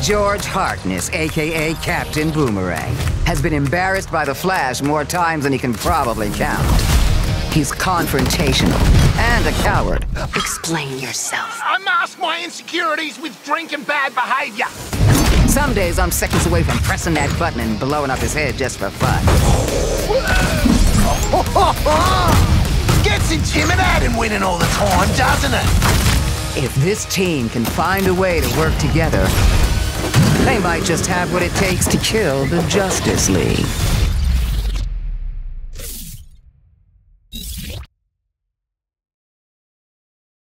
George Harkness, a.k.a. Captain Boomerang, has been embarrassed by the Flash more times than he can probably count. He's confrontational and a coward. Explain yourself. I mask my insecurities with drink and bad behavior. Some days I'm seconds away from pressing that button and blowing up his head just for fun. Gets intimidating winning all the time, doesn't it? If this team can find a way to work together, they might just have what it takes to kill the Justice League.